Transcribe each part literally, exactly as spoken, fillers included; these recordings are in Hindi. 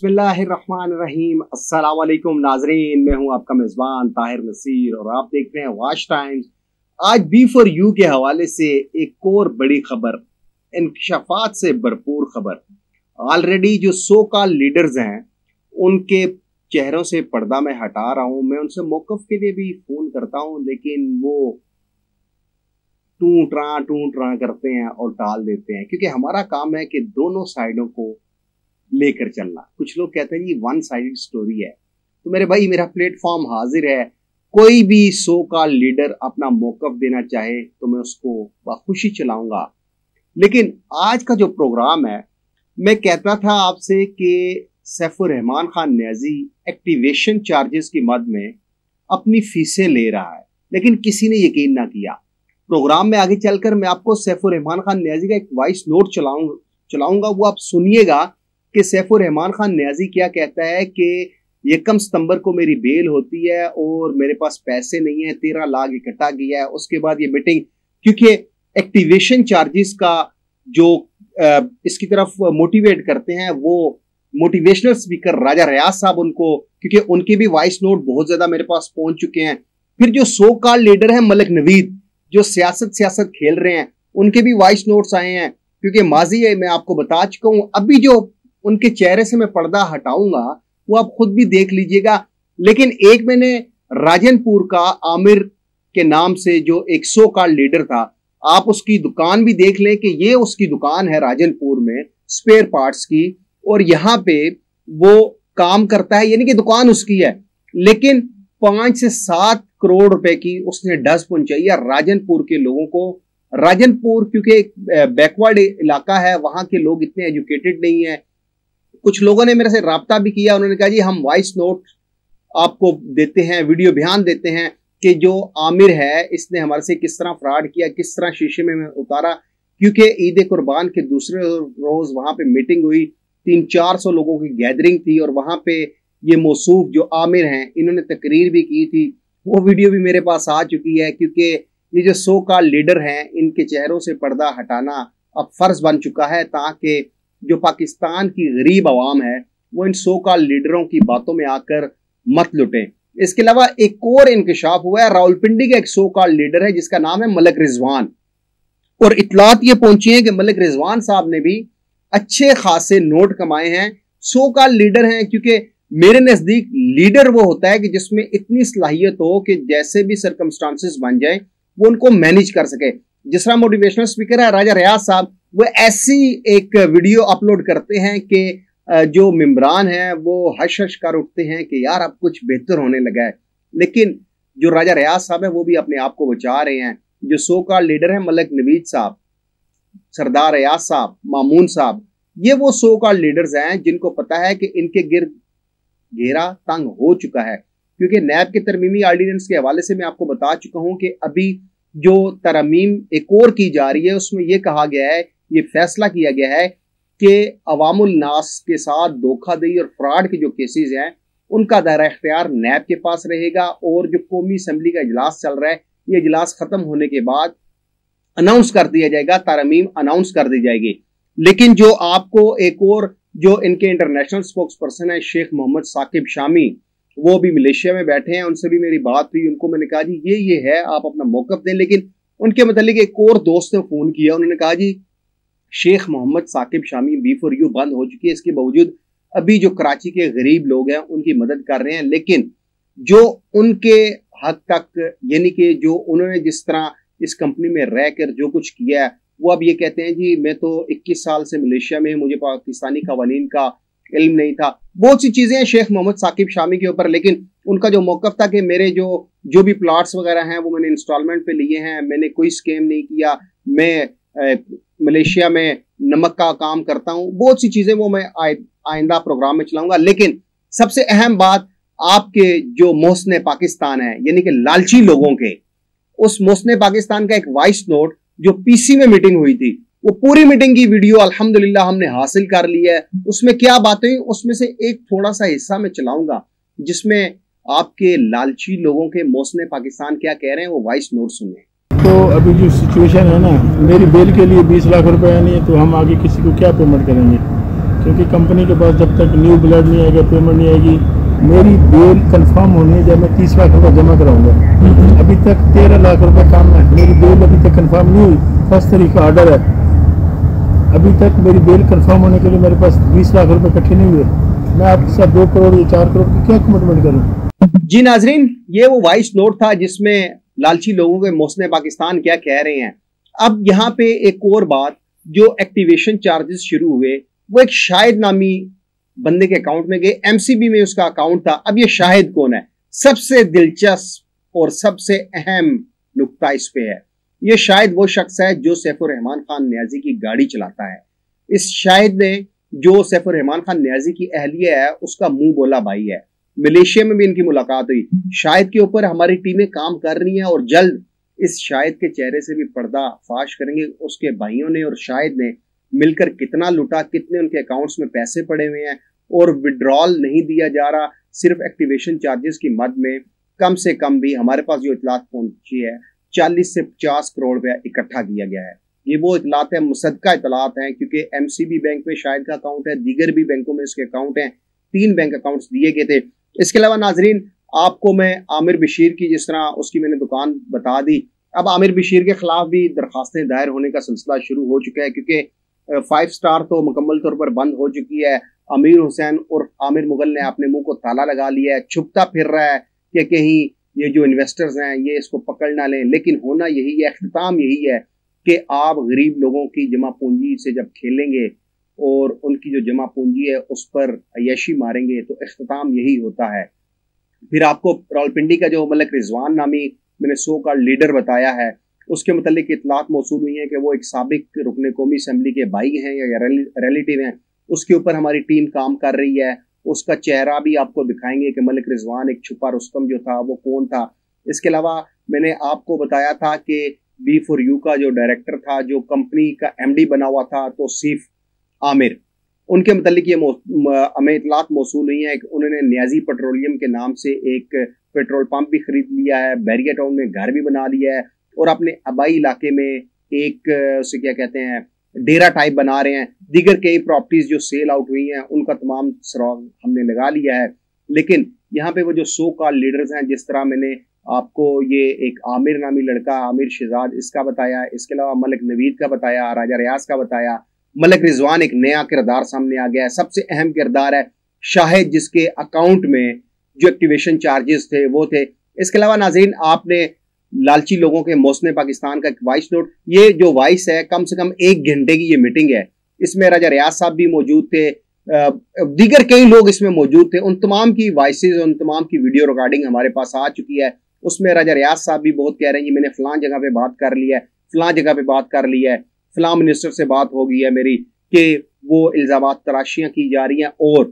बिस्मिल्लाहिर्रहमानिर्रहीम। अस्सलाम वालेकुम नाजरीन, मैं हूं आपका मेज़बान ताहिर नसीर और आप देख रहे हैं वाच टाइम्स। आज बी फॉर यू के हवाले से एक और बड़ी खबर, इंकशाफात से भरपूर खबर। ऑलरेडी जो सो कॉल लीडर्स हैं उनके चेहरों से पर्दा मैं हटा रहा हूं। मैं उनसे मौक़िफ़ के लिए भी फ़ोन करता हूं, लेकिन वो टू ट्रा टू ट्रा करते हैं और टाल देते हैं, क्योंकि हमारा काम है कि दोनों साइडों को लेकर चलना। कुछ लोग कहते हैं जी वन साइडेड स्टोरी है, तो मेरे भाई मेरा प्लेटफॉर्म हाजिर है। कोई भी सो कॉल लीडर अपना मौक़िफ़ देना चाहे तो मैं उसको बखुशी चलाऊंगा। लेकिन आज का जो प्रोग्राम है, मैं कहता था आपसे कि सैफुर रहमान खान न्याजी एक्टिवेशन चार्जेस की मद में अपनी फीसें ले रहा है, लेकिन किसी ने यकीन ना किया। प्रोग्राम में आगे चलकर मैं आपको सैफुर रहमान खान न्याजी का एक वॉइस नोट चलाऊंगा चलाऊंगा वो आप सुनिएगा कि सैफुर रहमान खान न्याजी क्या कहता है कि यकम सितंबर को मेरी बेल होती है और मेरे पास पैसे नहीं है, तेरह लाख इकट्ठा किया है। उसके बाद ये मीटिंग, क्योंकि एक्टिवेशन चार्जेस का जो इसकी तरफ मोटिवेट करते हैं वो मोटिवेशनल स्पीकर राजा रियाज साहब, उनको क्योंकि उनके भी वॉइस नोट बहुत ज्यादा मेरे पास पहुंच चुके हैं। फिर जो सो कॉल लीडर है मलिक नवीद, जो सियासत सियासत खेल रहे हैं, उनके भी वॉइस नोट्स आए हैं। क्योंकि माजी है, मैं आपको बता चुका हूं। अभी जो उनके चेहरे से मैं पर्दा हटाऊंगा वो आप खुद भी देख लीजिएगा। लेकिन एक मैंने राजनपुर का आमिर के नाम से जो एक सो कॉल लीडर था, आप उसकी दुकान भी देख लें कि ये उसकी दुकान है राजनपुर में स्पेयर पार्ट्स की, और यहाँ पे वो काम करता है, यानी कि दुकान उसकी है। लेकिन पांच से सात करोड़ रुपए की उसने डस पहुंचाई है राजनपुर के लोगों को। राजनपुर क्योंकि बैकवर्ड इलाका है, वहां के लोग इतने एजुकेटेड नहीं है। कुछ लोगों ने मेरे से राब्ता भी किया, उन्होंने कहा जी हम वॉइस नोट आपको देते हैं, वीडियो बयान देते हैं कि जो आमिर है इसने हमारे से किस तरह फ्रॉड किया, किस तरह शीशे में उतारा। क्योंकि ईद कुर्बान के दूसरे रोज वहां पे मीटिंग हुई, तीन चार सौ लोगों की गैदरिंग थी, और वहां पे ये मौसूफ जो आमिर हैं इन्होंने तकरीर भी की थी। वो वीडियो भी मेरे पास आ चुकी है, क्योंकि ये जो सो कॉल लीडर हैं इनके चेहरों से पर्दा हटाना अब फर्ज बन चुका है, ताकि जो पाकिस्तान की गरीब आवाम है वो इन सो कॉल लीडरों की बातों में आकर मत लुटें। इसके अलावा एक और इंकशाफ हुआ है, रावलपिंडी का एक सो कॉल लीडर है जिसका नाम है मलिक रिजवान, और इतलात ये पहुंची है कि मलिक रिजवान साहब ने भी अच्छे खासे नोट कमाए हैं। सो कॉल लीडर हैं, क्योंकि मेरे नजदीक लीडर वो होता है कि जिसमें इतनी सलाहियत हो कि जैसे भी सरकमस्टांसेस बन जाए वो उनको मैनेज कर सके। जिस तरह मोटिवेशनल स्पीकर है राजा रियाज साहब, वो ऐसी एक वीडियो अपलोड करते हैं कि जो मेंबरान हैं वो हश हश कर उठते हैं कि यार अब कुछ बेहतर होने लगा है। लेकिन जो राजा रियाज साहब है वो भी अपने आप को बचा रहे हैं। जो सो कॉल लीडर है मलिक नवीद साहब, सरदार रियाज साहब, मामून साहब, ये वो सो कॉल लीडर्स हैं जिनको पता है कि इनके गिर्द घेरा तंग हो चुका है। क्योंकि नैब के तरमीमी ऑर्डिनेंस के हवाले से मैं आपको बता चुका हूं कि अभी जो तरमीम एक और की जा रही है उसमें यह कहा गया है, ये फैसला किया गया है कि अवामुल नास के साथ धोखाधड़ी और फ्रॉड के जो केसेस हैं उनका दायरा इख्तियार नैब के पास रहेगा। और जो कौमी असम्बली का इजलास चल रहा है, ये इजलास खत्म होने के बाद अनाउंस कर दिया जाएगा, तरमीम अनाउंस कर दी जाएगी। लेकिन जो आपको एक और जो इनके इंटरनेशनल स्पोक्स पर्सन है शेख मोहम्मद साकिब शामी, वो भी मलेशिया में बैठे हैं, उनसे भी मेरी बात हुई। उनको मैंने कहा जी ये ये है, आप अपना मौक़िफ़ दें। लेकिन उनके मतलब एक और दोस्त ने फ़ोन किया, उन्होंने कहा जी Sheikh Mohammad Saqib Shami B for U बंद हो चुकी है, इसके बावजूद अभी जो कराची के गरीब लोग हैं उनकी मदद कर रहे हैं। लेकिन जो उनके हद तक, यानी कि जो उन्होंने जिस तरह इस कंपनी में रह कर जो कुछ किया है, वो अब ये कहते हैं जी मैं तो इक्कीस साल से मलेशिया में, मुझे पाकिस्तानी कवानीन का इल्म नहीं था। बहुत सी चीजें हैं शेख मोहम्मद साकिब शामी के ऊपर, लेकिन उनका जो मौक़िफ़ था कि मेरे जो जो भी प्लाट्स वगैरह हैं वो मैंने इंस्टॉलमेंट पे लिए हैं, मैंने कोई स्कैम नहीं किया, मैं ए, मलेशिया में नमक का काम करता हूं। बहुत सी चीजें वो मैं आइंदा प्रोग्राम में चलाऊंगा। लेकिन सबसे अहम बात, आपके जो मोहसिन पाकिस्तान है, यानी कि लालची लोगों के, उस मोहसिन पाकिस्तान का एक वॉइस नोट जो पीसी में मीटिंग हुई थी, वो पूरी मीटिंग की वीडियो अल्हम्दुलिल्लाह हमने हासिल कर ली है। उसमें क्या बातें हुई, उसमें से एक थोड़ा सा हिस्सा मैं चलाऊंगा जिसमें आपके लालची लोगों के मोहसिन पाकिस्तान क्या कह रहे हैं, वो वॉइस नोट सुने। तो अभी जो सिचुएशन है ना, मेरी बेल के लिए बीस लाख रुपए नहीं है, तो हम आगे किसी को क्या पेमेंट करेंगे? क्योंकि कंपनी के पास जब तक न्यू ब्लड नहीं आएगा, पेमेंट नहीं आएगी, मेरी बेल कंफर्म होनी है जब मैं तीस लाख रुपए जमा कराऊंगा। अभी तक तेरह लाख रुपए काम है, मेरी बेल अभी तक कंफर्म नहीं हुई, फर्स्ट तारीख का ऑर्डर है, अभी तक मेरी बेल कंफर्म होने के लिए मेरे पास बीस लाख रुपए इकट्ठे नहीं हुए। मैं आपके साथ दो करोड़ या चार करोड़ की क्या कमिटमेंट करूँ? जी नाजरीन, ये वो वॉइस नोट था जिसमें लालची लोगों के मोहसिन पाकिस्तान क्या कह रहे हैं। अब यहाँ पे एक और बात, जो एक्टिवेशन चार्जेस शुरू हुए वो एक शाहिद नामी बंदे के अकाउंट में गए, एमसीबी में उसका अकाउंट था। अब ये शाहिद कौन है? सबसे दिलचस्प और सबसे अहम नुक्ता इस पे है, ये शाहिद वो शख्स है जो सैफुर रहमान खान न्याजी की गाड़ी चलाता है। इस शाहिद ने, जो सैफुर रहमान खान न्याजी की अहलिया है, उसका मुंह बोला भाई है। मलेशिया में भी इनकी मुलाकात हुई। शाहिद के ऊपर हमारी टीमें काम कर रही हैं और जल्द इस शाहिद के चेहरे से भी पर्दा फाश करेंगे। उसके भाइयों ने और शाहिद ने मिलकर कितना लुटा, कितने उनके अकाउंट्स में पैसे पड़े हुए हैं और विड्रॉल नहीं दिया जा रहा, सिर्फ एक्टिवेशन चार्जेस की मद में कम से कम भी हमारे पास जो इतलात पहुंची है चालीस से पचास करोड़ रुपया इकट्ठा किया गया है। ये वो इतलात है, मुसद्दका इतलात हैं, क्योंकि एमसीबी बैंक में शाहिद का अकाउंट है, दीगर भी बैंकों में इसके अकाउंट हैं, तीन बैंक अकाउंट्स दिए गए थे। इसके अलावा नाजरीन, आपको मैं आमिर बशीर की, जिस तरह उसकी मैंने दुकान बता दी, अब आमिर बशीर के खिलाफ भी दरखास्तें दायर होने का सिलसिला शुरू हो चुका है, क्योंकि फाइव स्टार तो मुकम्मल तौर पर बंद हो चुकी है। अमीर हुसैन और आमिर मुगल ने अपने मुंह को ताला लगा लिया है, छुपता फिर रहा है कि कहीं ये जो इन्वेस्टर्स हैं ये इसको पकड़ ना लें। लेकिन होना यही है, अख्ताम यही है कि आप गरीब लोगों की जमा पूंजी से जब खेलेंगे और उनकी जो जमा पूंजी है उस पर अय्याशी मारेंगे तो अख्ताम यही होता है। फिर आपको रावलपिंडी का जो मलिक रिजवान नामी मैंने सो का लीडर बताया है, उसके मतलब इतलात मौसूल हुई है कि वो एक साबिक रुकने कौमी असम्बली के भाई हैं या रिलेटिव हैं। उसके ऊपर हमारी टीम काम कर रही है। उसका चेहरा भी आपको दिखाएंगे कि मलिक रिजवान एक छुपा रुस्तम जो था वो कौन था। इसके अलावा मैंने आपको बताया था कि बी फॉर यू का जो डायरेक्टर था, जो कंपनी का एमडी बना हुआ था, तो सिर्फ आमिर, उनके मतलब ये हमें इतलात मौसूल हुई है कि उन्होंने न्याजी पेट्रोलियम के नाम से एक पेट्रोल पंप भी खरीद लिया है, बैरिया टाउन में घर भी बना लिया है और अपने आबाई इलाके में एक उसे क्या कहते हैं डेरा टाइप बना रहे हैं। दीगर कई प्रॉपर्टीज जो सेल आउट हुई हैं उनका तमाम सुराग हमने लगा लिया है। लेकिन यहाँ पे वो जो सो कॉल लीडर्स हैं, जिस तरह मैंने आपको ये एक आमिर नामी लड़का, आमिर शहजाद, इसका बताया, इसके अलावा मलिक नवीद का बताया, राजा रियाज का बताया, मलिक रिजवान एक नया किरदार सामने आ गया है। सबसे अहम किरदार है शाहिद, जिसके अकाउंट में जो एक्टिवेशन चार्जेस थे वो थे। इसके अलावा नाज़रीन, आपने लालची लोगों के मोहसिन पाकिस्तान का एक वॉइस नोट, ये जो वॉइस है कम से कम एक घंटे की ये मीटिंग है, इसमें राजा रियाज साहब भी मौजूद थे, दीगर कई लोग इसमें मौजूद थे। उन तमाम की वॉइसेज, उन तमाम की वीडियो रिकॉर्डिंग हमारे पास आ चुकी है। उसमें राजा रियाज साहब भी बहुत कह रहे हैं मैंने फलां जगह पे बात कर ली है, फलां जगह पे बात कर ली है, फलां मिनिस्टर से बात हो गई है मेरी, कि वो इल्जामात तराशियां की जा रही हैं। और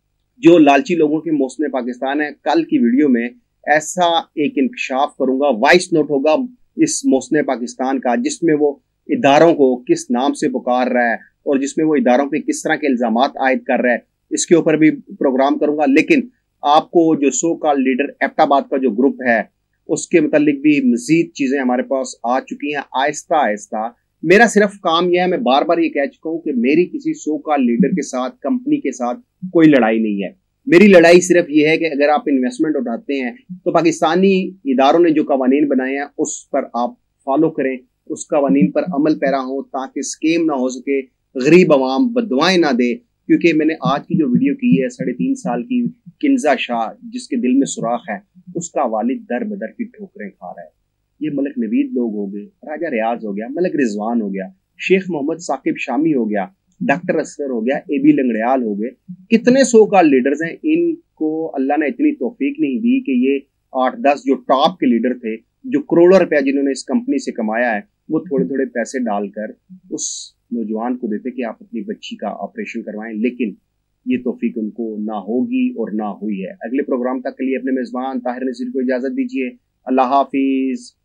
जो लालची लोगों के मोहसिन पाकिस्तान है, कल की वीडियो में ऐसा एक इंकशाफ करूंगा, वॉइस नोट होगा इस मोहसिन पाकिस्तान का, जिसमें वो इदारों को किस नाम से पुकार रहा है और जिसमें वो इदारों पे किस तरह के इल्जामात आयद कर रहा है, इसके ऊपर भी प्रोग्राम करूंगा। लेकिन आपको जो सो कॉल्ड लीडर एबटाबाद का जो ग्रुप है उसके मुतालिक भी मजीद चीजें हमारे पास आ चुकी हैं आहिस्ता आहिस्ता। मेरा सिर्फ काम यह है, मैं बार बार ये कह चुका हूं कि मेरी किसी सो कॉल्ड लीडर के साथ, कंपनी के साथ कोई लड़ाई नहीं है। मेरी लड़ाई सिर्फ ये है कि अगर आप इन्वेस्टमेंट उठाते हैं तो पाकिस्तानी इदारों ने जो कवानीन बनाए हैं उस पर आप फॉलो करें, उस कवानीन पर अमल पैरा हो, ताकि स्कीम ना हो सके, गरीब अवाम बदवाएं ना दे। क्योंकि मैंने आज की जो वीडियो की है साढ़े तीन साल की किन्जा शाह, जिसके दिल में सुराख है, उसका वालिद दर बदर की ठोकरें खा रहा है। ये मलिक नवीद लोग हो गए, राजा रियाज हो गया, मलिक रिजवान हो गया, शेख मोहम्मद साकिब शामी हो गया, डॉक्टर असगर हो गया, ए बी लंगड़ियाल हो गए, कितने सो कॉल्ड लीडर्स हैं। इनको अल्लाह ने इतनी तौफीक नहीं दी कि ये आठ दस जो टॉप के लीडर थे, जो करोड़ों रुपया जिन्होंने इस कंपनी से कमाया है, वो थोड़े थोड़े पैसे डालकर उस नौजवान को देते कि आप अपनी बच्ची का ऑपरेशन करवाएं। लेकिन ये तौफीक उनको ना होगी और ना हुई है। अगले प्रोग्राम तक के लिए अपने मेजबान ताहिर नसीर को इजाजत दीजिए। अल्लाह हाफिज।